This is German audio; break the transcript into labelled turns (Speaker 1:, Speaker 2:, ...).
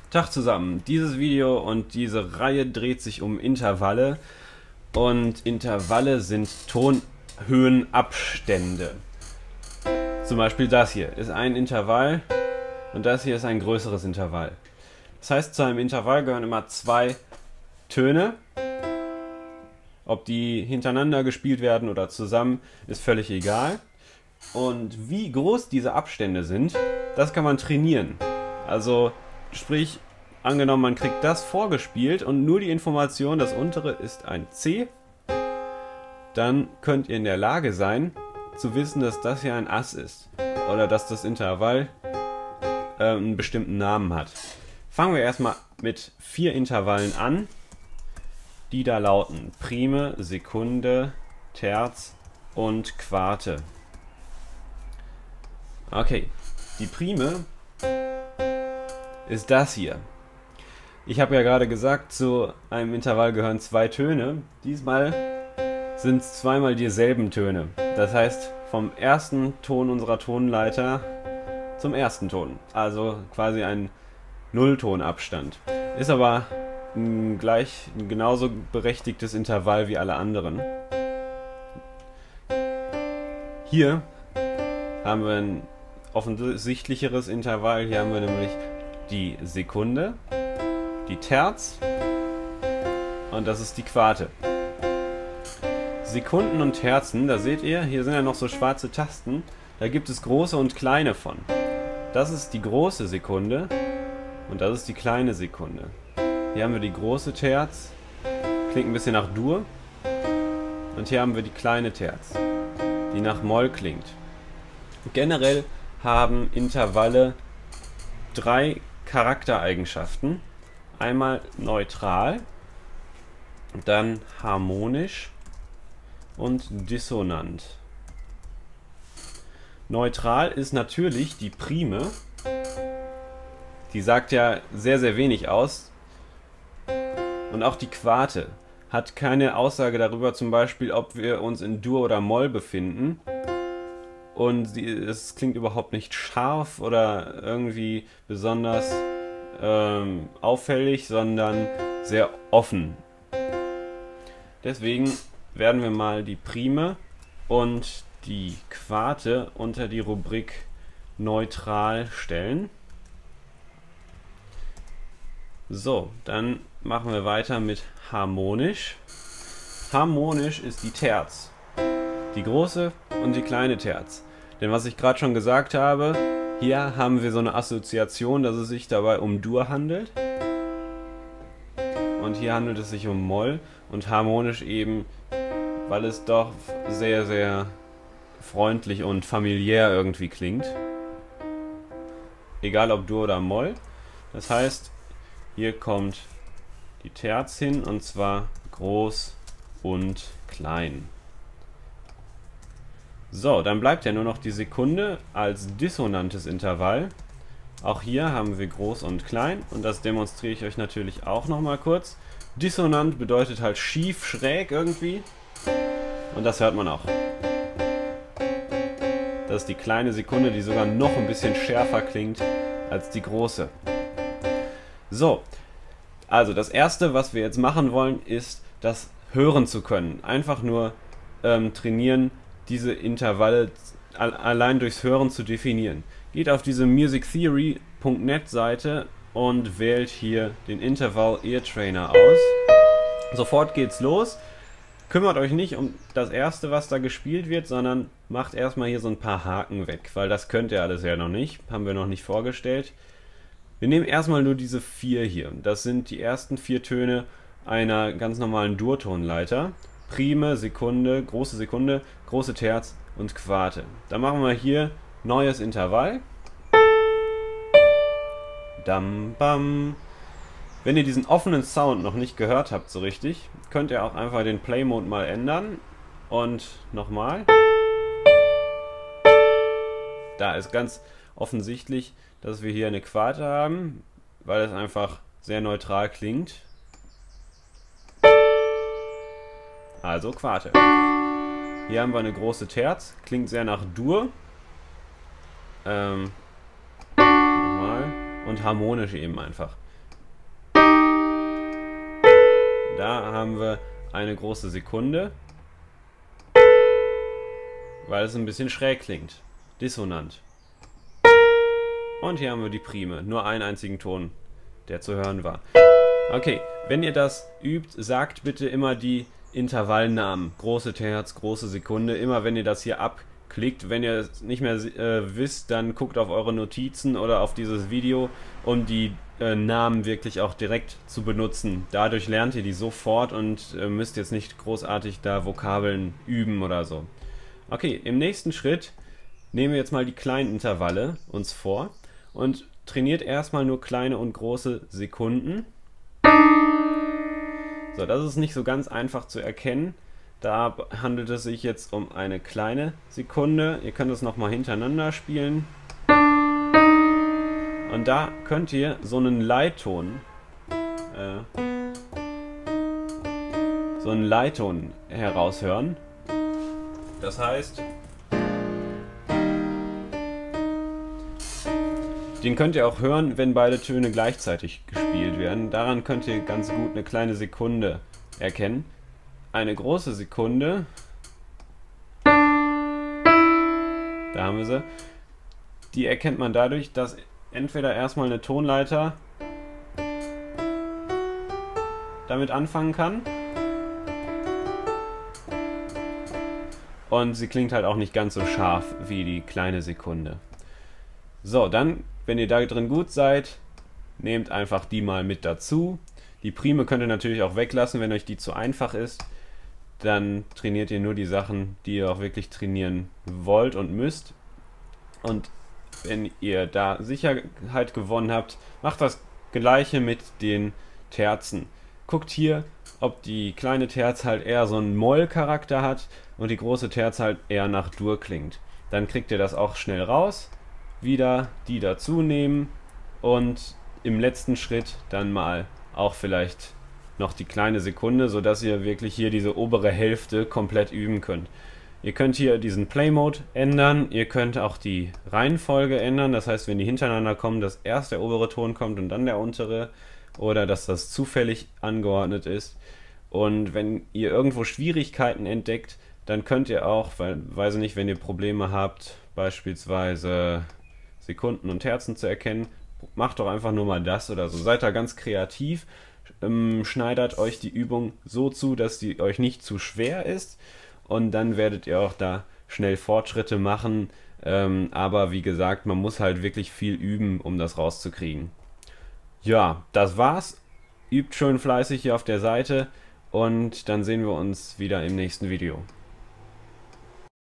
Speaker 1: Tag zusammen. Dieses Video und diese Reihe dreht sich um Intervalle und Intervalle sind Tonhöhenabstände. Zum Beispiel das hier ist ein Intervall und das hier ist ein größeres Intervall. Das heißt, zu einem Intervall gehören immer zwei Töne. Ob die hintereinander gespielt werden oder zusammen, ist völlig egal. Und wie groß diese Abstände sind, das kann man trainieren. Also sprich, angenommen man kriegt das vorgespielt und nur die Information, das untere ist ein C, dann könnt ihr in der Lage sein, zu wissen, dass das hier ein Ass ist. Oder dass das Intervall einen bestimmten Namen hat. Fangen wir erstmal mit 4 Intervallen an, die da lauten Prime, Sekunde, Terz und Quarte. Okay, die Prime ist das hier. Ich habe ja gerade gesagt, zu einem Intervall gehören 2 Töne. Diesmal sind es zweimal dieselben Töne. Das heißt, vom ersten Ton unserer Tonleiter zum ersten Ton. Also quasi ein Nulltonabstand. Ist aber gleich ein genauso berechtigtes Intervall wie alle anderen. Hier haben wir ein offensichtlicheres Intervall. Hier haben wir nämlich die Sekunde, die Terz und das ist die Quarte. Sekunden und Terzen, da seht ihr, hier sind ja noch so schwarze Tasten. Da gibt es große und kleine von. Das ist die große Sekunde und das ist die kleine Sekunde. Hier haben wir die große Terz, klingt ein bisschen nach Dur. Und hier haben wir die kleine Terz, die nach Moll klingt. Generell haben Intervalle 3 Charaktereigenschaften. Einmal neutral, dann harmonisch und dissonant. Neutral ist natürlich die Prime. Die sagt ja sehr, sehr wenig aus. Und auch die Quarte hat keine Aussage darüber, zum Beispiel, ob wir uns in Dur oder Moll befinden. Und es klingt überhaupt nicht scharf oder irgendwie besonders auffällig, sondern sehr offen. Deswegen werden wir mal die Prime und die Quarte unter die Rubrik neutral stellen. So, dann machen wir weiter mit harmonisch. Harmonisch ist die Terz. Die große und die kleine Terz. Denn was ich gerade schon gesagt habe, hier haben wir so eine Assoziation, dass es sich dabei um Dur handelt. Und hier handelt es sich um Moll und harmonisch eben, weil es doch sehr, sehr freundlich und familiär irgendwie klingt. Egal ob Dur oder Moll. Das heißt, hier kommt die Terz hin und zwar groß und klein. So, dann bleibt ja nur noch die Sekunde als dissonantes Intervall. Auch hier haben wir groß und klein und das demonstriere ich euch natürlich auch nochmal kurz. Dissonant bedeutet halt schief, schräg irgendwie und das hört man auch. Das ist die kleine Sekunde, die sogar noch ein bisschen schärfer klingt als die große. So, also das erste, was wir jetzt machen wollen, ist das hören zu können. Einfach nur trainieren, diese Intervalle allein durchs Hören zu definieren. Geht auf diese musictheory.net Seite und wählt hier den Interval Ear Trainer aus. Sofort geht's los. Kümmert euch nicht um das erste, was da gespielt wird, sondern macht erstmal hier so ein paar Haken weg, weil das könnt ihr alles ja noch nicht, haben wir noch nicht vorgestellt. Wir nehmen erstmal nur diese 4 hier. Das sind die ersten 4 Töne einer ganz normalen Durtonleiter. Prime, Sekunde, große Terz und Quarte. Dann machen wir hier neues Intervall. Dam, bam. Wenn ihr diesen offenen Sound noch nicht gehört habt so richtig, könnt ihr auch einfach den Play-Mode mal ändern. Und nochmal. Da ist ganz offensichtlich, dass wir hier eine Quarte haben, weil es einfach sehr neutral klingt. Also Quarte. Hier haben wir eine große Terz, klingt sehr nach Dur. Nochmal. Und harmonisch eben einfach. Da haben wir eine große Sekunde, weil es ein bisschen schräg klingt. Dissonant. Und hier haben wir die Prime. Nur einen einzigen Ton, der zu hören war. Okay, wenn ihr das übt, sagt bitte immer die Intervallnamen. Große Terz, große Sekunde. Immer wenn ihr das hier abklickt. Wenn ihr es nicht mehr wisst, dann guckt auf eure Notizen oder auf dieses Video, um die Namen wirklich auch direkt zu benutzen. Dadurch lernt ihr die sofort und müsst jetzt nicht großartig da Vokabeln üben oder so. Okay, im nächsten Schritt nehmen wir jetzt mal die kleinen Intervalle uns vor und trainiert erstmal nur kleine und große Sekunden. So, das ist nicht so ganz einfach zu erkennen. Da handelt es sich jetzt um eine kleine Sekunde. Ihr könnt es nochmal hintereinander spielen. Und da könnt ihr so einen Leitton heraushören. Das heißt, den könnt ihr auch hören, wenn beide Töne gleichzeitig gespielt werden. Daran könnt ihr ganz gut eine kleine Sekunde erkennen. Eine große Sekunde, da haben wir sie, die erkennt man dadurch, dass entweder erstmal eine Tonleiter damit anfangen kann und sie klingt halt auch nicht ganz so scharf wie die kleine Sekunde. So, dann, wenn ihr da drin gut seid, nehmt einfach die mal mit dazu. Die Prime könnt ihr natürlich auch weglassen, wenn euch die zu einfach ist. Dann trainiert ihr nur die Sachen, die ihr auch wirklich trainieren wollt und müsst. Und wenn ihr da Sicherheit gewonnen habt, macht das Gleiche mit den Terzen. Guckt hier, ob die kleine Terz halt eher so einen Moll-Charakter hat und die große Terz halt eher nach Dur klingt. Dann kriegt ihr das auch schnell raus. Wieder die dazu nehmen und im letzten Schritt dann mal auch vielleicht noch die kleine Sekunde, sodass ihr wirklich hier diese obere Hälfte komplett üben könnt. Ihr könnt hier diesen Play-Mode ändern, ihr könnt auch die Reihenfolge ändern, das heißt, wenn die hintereinander kommen, dass erst der obere Ton kommt und dann der untere, oder dass das zufällig angeordnet ist. Und wenn ihr irgendwo Schwierigkeiten entdeckt, dann könnt ihr auch, weiß ich nicht, wenn ihr Probleme habt, beispielsweise Sekunden und Terzen zu erkennen, macht doch einfach nur mal das oder so. Seid da ganz kreativ, schneidert euch die Übung so zu, dass die euch nicht zu schwer ist und dann werdet ihr auch da schnell Fortschritte machen. Aber wie gesagt, man muss halt wirklich viel üben, um das rauszukriegen. Ja, das war's. Übt schön fleißig hier auf der Seite und dann sehen wir uns wieder im nächsten Video.